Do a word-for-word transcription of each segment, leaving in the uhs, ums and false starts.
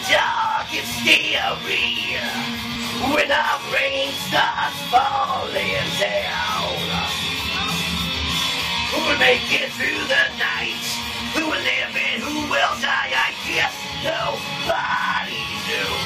dark and scary when the rain starts falling down. Who will make it through the night? Who will live and who will die? I guess nobody knew.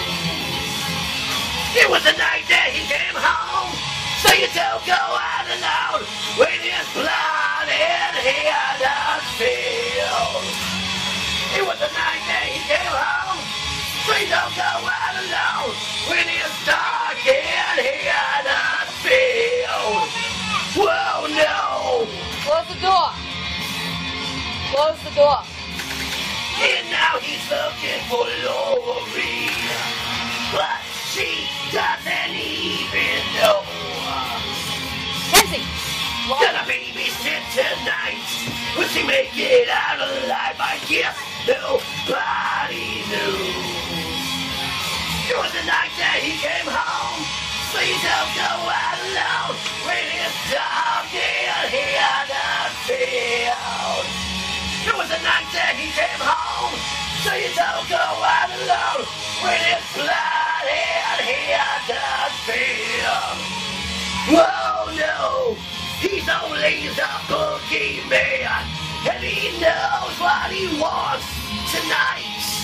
It was the night that he came home, so you don't go out alone when it's blood and haddonfield. It was the night that he came home, so you don't go out alone when it's dark and haddonfield. Whoa, no! Close the door. Close the door. And now he's looking for Lori, but she doesn't even know. Kenzie! Gonna babysit tonight. Will she make it out alive? I guess nobody knew. It was the night that he came home, so you don't go out alone when it's dark and haddonfield. It was the night that he came home, so you don't go out alone when it's blood and haddonfield. Whoa, no, he's only the boogeyman, and he knows what he wants tonight.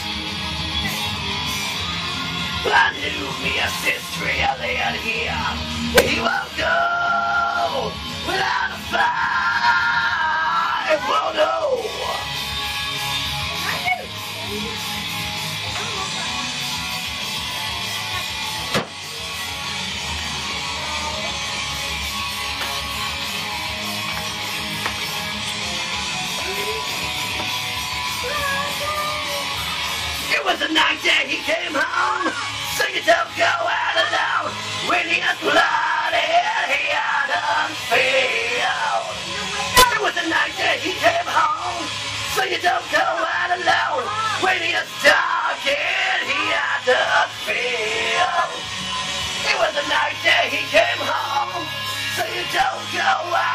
I knew me a sister in here. He won't go without a fight. Whoa, no. It was the night that he came home, so you don't go out alone when it's blood and haddonfield. It was the night that he came home, so you don't go out alone when it's dark and haddonfield. It was the night that he came home, so you don't go out